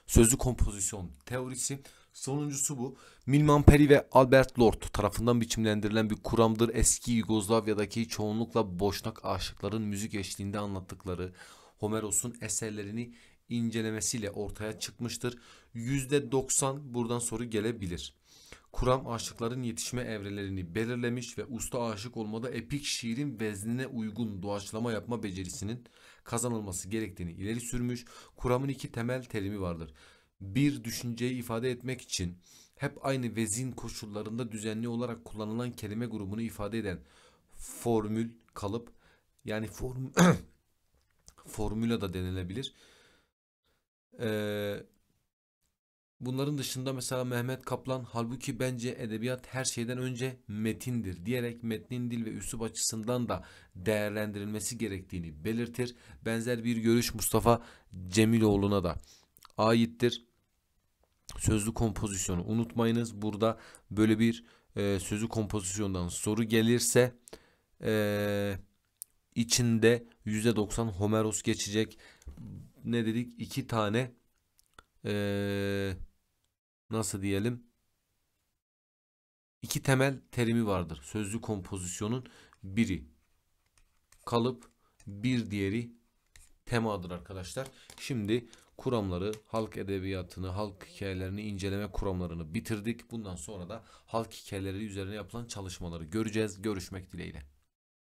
Sözlü kompozisyon teorisi. Sonuncusu bu. Milman Peri ve Albert Lord tarafından biçimlendirilen bir kuramdır. Eski Yugoslavya'daki çoğunlukla Boşnak aşıkların müzik eşliğinde anlattıkları Homeros'un eserlerini incelemesiyle ortaya çıkmıştır. %90 buradan soru gelebilir. Kuram aşıkların yetişme evrelerini belirlemiş ve usta aşık olmada epik şiirin veznine uygun doğaçlama yapma becerisinin kazanılması gerektiğini ileri sürmüş. Kuramın iki temel terimi vardır. Bir düşünceyi ifade etmek için hep aynı vezin koşullarında düzenli olarak kullanılan kelime grubunu ifade eden formül, kalıp, yani formüla da denilebilir. Bunların dışında mesela Mehmet Kaplan halbuki bence edebiyat her şeyden önce metindir diyerek metnin dil ve üslup açısından da değerlendirilmesi gerektiğini belirtir. Benzer bir görüş Mustafa Cemiloğlu'na da aittir. Sözlü kompozisyonu unutmayınız. Burada böyle bir sözlü kompozisyondan soru gelirse içinde %90 Homeros geçecek. Ne dedik? İki tane nasıl diyelim? İki temel terimi vardır. Sözlü kompozisyonun biri kalıp, bir diğeri temadır arkadaşlar. Şimdi kuramları, halk edebiyatını, halk hikayelerini inceleme kuramlarını bitirdik. Bundan sonra da halk hikayeleri üzerine yapılan çalışmaları göreceğiz. Görüşmek dileğiyle.